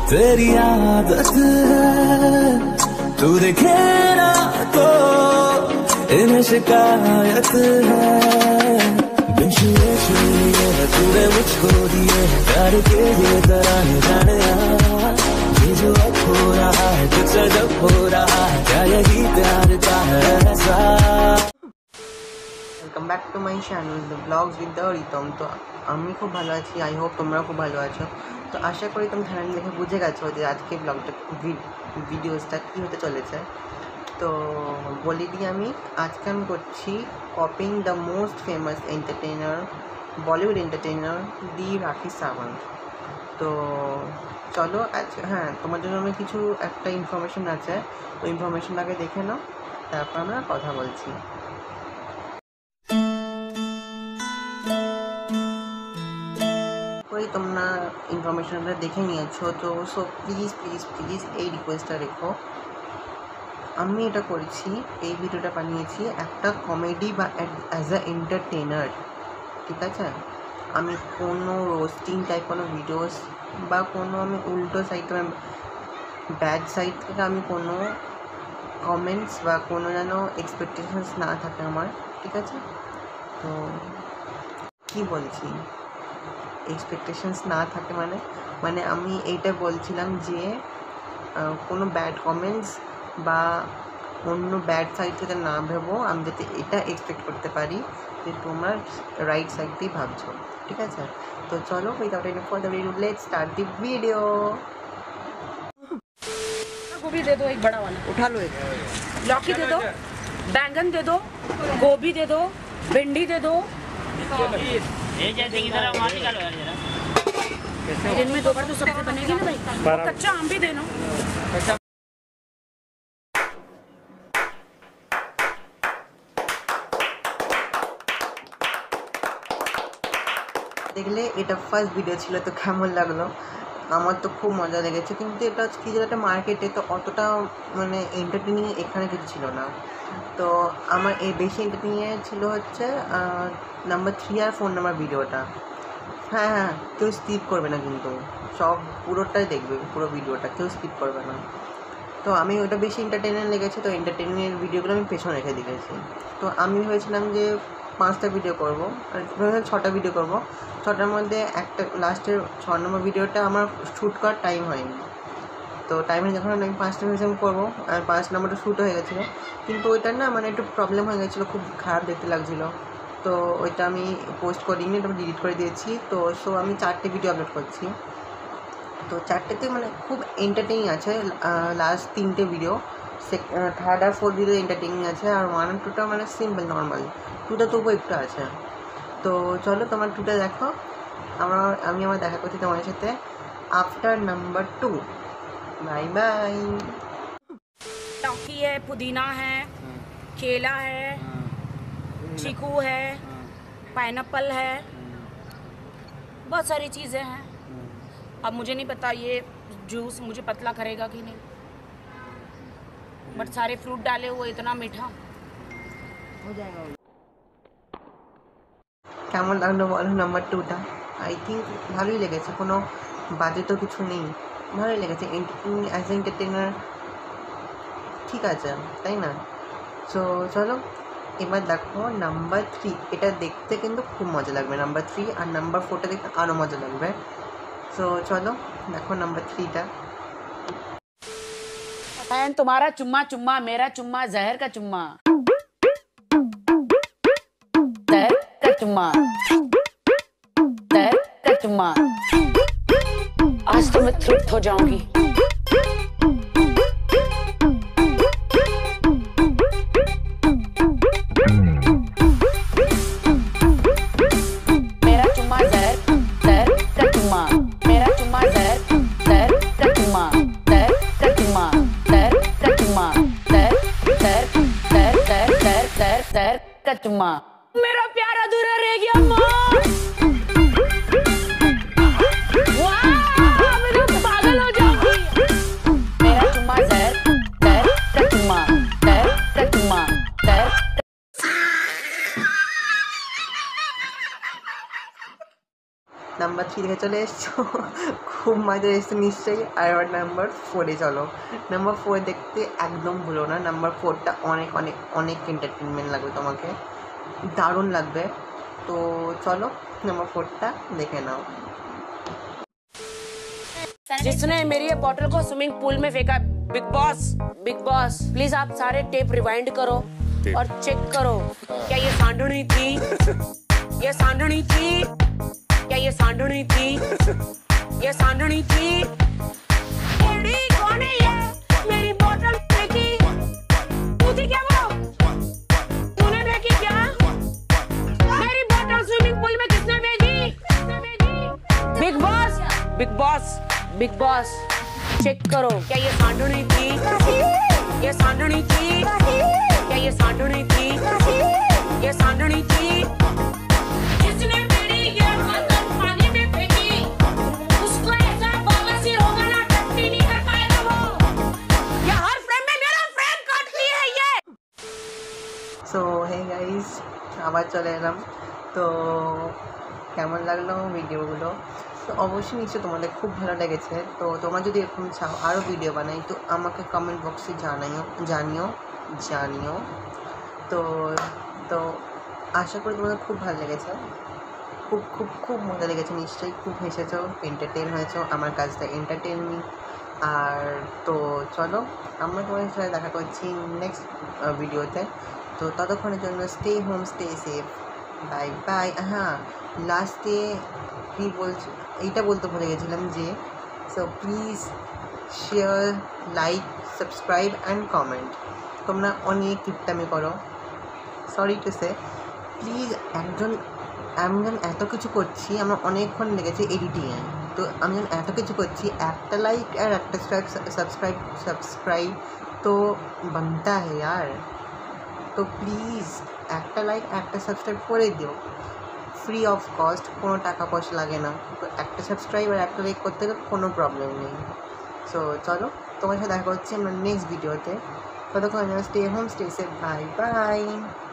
तेरी आदत है तू देखे ना तो इन्हें शिकायत है। बिन छुए छुए तूने मुझको दिए प्यार के ये तरह जाने ये जो अब हो रहा है तुझसे जब हो रहा है क्या यही प्यार का है ऐसा। Welcome back to my channel the blogs with the Ritam. तो আমি খুব ভালো আছি, আই হোপ তোমরা খুব ভালো আছো। তো আশা করি তুমি চ্যানেল দেখে বুঝে গেছো যে আজকে ব্লগটা ভিডিওসটা কী হতে চলেছে। তো বলে দিই আজকে আমি করছি copying the most famous entertainer Bollywood entertainer the Rakhi Sawant. তো চলো আজকে তোমার জন্য আমি কিছু একটা ইনফরমেশন আছে, ওই ইনফরমেশনটাকে দেখে নাও, তারপর আমরা কথা বলছি। তোমরা ইনফরমেশনটা দেখে নিয়েছো, তো সো প্লিজ প্লিজ প্লিজ এই রিকোয়েস্টটা রেখো। আমি এটা করেছি, এই ভিডিওটা বানিয়েছি একটা কমেডি বা অ্যাজ আ এন্টারটেইনার, ঠিক আছে। আমি কোনো রোস্টিং টাইপ কোনো ভিডিওস বা কোনো আমি উল্টো সাইড ব্যাড সাইড থেকে আমি কোনো কমেন্টস বা কোনো যেন এক্সপেকটেশনস না থাকে আমার, ঠিক আছে। তো কী বলছি এক্সপেকটেশনস না থাকে মানে আমি এইটা বলছিলাম যে কোনো ব্যাড কমেন্টস বা অন্য ব্যাড সাইড থেকে না ভেবো, আমি যাতে এটা এক্সপেক্ট করতে পারি যে তোমরা রাইট সাইড দিয়ে ভাবছো, ঠিক আছে। তো চলো without any further delay let's start the video. गोभी दे दो एक बड़ा वाला, उठा लो। एक लौकी दे दो, बैंगन दे दो, गोभी दे दो, भिंडी दे दो। दिन में दो बार तो सब्जी बनेगी ना भाई, कच्चा आम भी देना। দেখলে এটা ফার্স্ট ভিডিও ছিল, তো কেমন লাগলো? আমার তো খুব মজা লেগেছে, কিন্তু এটা কি যে একটা মার্কেটে তো অতটা মানে এন্টারটেনিং এখানে কিছু ছিল না। তো আমার এই বেশি এন্টারটেনিং ছিল হচ্ছে নাম্বার 3 আর 4 নাম্বার ভিডিওটা। হ্যাঁ কেউ স্কিপ করবে না, কিন্তু সব পুরোটাই দেখবে, পুরো ভিডিওটা কেউ স্কিপ করবে না। তো আমি ওটা বেশি এন্টারটেইনিং লেগেছে, তো এন্টারটেইনিংয়ের ভিডিওগুলো আমি পেছনে রেখে দিয়েছি। তো আমি ভেবেছিলাম যে 5টা ভিডিও করবো, আর 6টা ভিডিও করবো। 6টার মধ্যে একটা লাস্টের 6 নম্বর ভিডিওটা আমার শ্যুট করার টাইম হয়নি। তো টাইমে যখন আমি 5টা ভেবেছিলাম করবো, আর 5 নম্বরটা শ্যুট হয়ে গেছিলো, কিন্তু ওইটা না মানে একটু প্রবলেম হয়ে গেছিলো, খুব খারাপ দেখতে লাগছিলো। তো ওইটা আমি পোস্ট করিনি, ওটা ডিলিট করে দিয়েছি। তো সো আমি 4টে ভিডিও আপলোড করছি। তো 4টেতে মানে খুব এন্টারটেইনিং আছে। লাস্ট 3টে ভিডিও, 3rd আর 4th ভিডিও এন্টারটেইনিং আছে, আর 1 আর 2টা মানে সিম্পল নর্মাল, 2টা তবুও একটু আছে। তো চলো তোমার 2টা দেখো, আমি আমার দেখা করছি তোমার সাথে আফটার নাম্বার 2। Bye bye. लौकी है, पुदीना है, केला है, चीकू है, पाइनएप्पल है, बहुत सारी चीज़ें हैं। अब मुझे नहीं पता ये जूस मुझे पतला करेगा कि नहीं, बट सारे फ्रूट डाले हुए इतना मीठा हो जाएगा। কেমন লাগলো বলো নাম্বার 2টা? আই থিঙ্ক ভালোই লেগেছে, কোনো বাজে তো কিছু নেই, ভালোই লেগেছে। অ্যাজ এন্টারটেইনার ঠিক আছে, তাই না? সো চলো এবার দেখো নাম্বার 3। এটা দেখতে কিন্তু খুব মজা লাগবে নাম্বার 3, আর নাম্বার 4টা দেখতে আরও মজা লাগবে। সো চলো দেখো নাম্বার 3টা। तुम्हारा चुम्मा चुम्मा मेरा चुम्मा जहर का चुम्मा, जहर का चुम्मा, जहर का चुम्मा, आज तो मैं तृप्त हो जाऊंगी। मेरा चुम्मा जहर, जहर का चुम्मा, मेरा चुम्मा जहर, जहर का चुम्मा, जहर का चुम्मा, जहर का चुम्मा, जहर जहर जहर जहर जहर जहर जहर का चुम्मा। मेरा प्यार अधूरा रह गया माँ। वाह मैं तो पागल हो जाऊंगी। নাম্বার 3 দেখে চলে এসছো, খুব মজা এসছে নিশ্চয়ই। আর এবার নাম্বার 4-এ চলো। নাম্বার 4 দেখতে একদম ভুলো না, নাম্বার 4টা অনেক অনেক অনেক এন্টারটেনমেন্ট লাগবে তোমাকে, দারুণ লাগবে। তো চলো নাম্বার 4টা দেখে নাও। जिसने मेरी ये बॉटल को स्विमिंग पूल में फेंका, बिग बॉस प्लीज आप सारे टेप रिवाइंड करो और चेक करो, क्या ये सांडनी थी, ये सांडनी थी, क्या ये सांडनी थी, ये सांडनी थी। एडी कौन है ये, मेरी बॉटल फेंकी, तू थी क्या वो, तूने फेंकी क्या, मेरी बॉटल स्विमिंग पूल में किसने भेजी, बिग बॉस चेक करो, क्या ये सांडनी थी, ये सांडनी थी, क्या ये सांडनी थी, ये सांडनी थी। जिसने मेरी ये बोतल पानी में फेंकी, उसको ऐसा बवासीर होगा ना, टट्टी नहीं कर पाएगा वो, ये हर फ्रेम में मेरा फ्रेम काटती है ये। সো হে গাইস, আবার চলে এলাম। তো কেমন লাগলো ভিডিওগুলো? তো অবশ্যই নিশ্চয়ই তোমাদের খুব ভালো লেগেছে। তো তোমরা যদি এরকম চাও আরও ভিডিও বানাই, তো আমাকে কমেন্ট বক্সে জানিও। তো তো আশা করি তোমাদের খুব ভালো লেগেছে, খুব খুব খুব মজা লেগেছে নিশ্চয়ই, খুব হেসেছো, এন্টারটেন হয়েছো, আমার কাজটা এন্টারটেনমি। আর তো চলো আমরা তোমাদের সাথে দেখা করছি নেক্সট ভিডিওতে। তো ততক্ষণের জন্য stay home, stay safe, bye bye. হ্যাঁ, লাস্টে কী বলছি এইটা বলতে ভুলে গেছিলাম যে, so please share, like, subscribe and comment. তোমরা অনেক কিপটামি করো, সরি টু সে। প্লিজ আমি যখন এত কিছু করছি, আমার অনেকক্ষণ লেগেছে এডিটিংয়ে, তো আমি যখন এত কিছু করছি, একটা লাইক আর একটা সাবস্ক্রাইব তো বানতা হে यार। তো প্লিজ একটা লাইক একটা সাবস্ক্রাইব করে দিও, ফ্রি অফ কস্ট, কোনো টাকা পয়সা লাগে না। তো একটা সাবস্ক্রাইব আর একটা লাইক করতে গেলে কোনো প্রবলেম নেই। সো চলো তোমার সাথে দেখা করছি আমরা নেক্সট ভিডিওতে। ততক্ষণ stay home, stay safe, bye by.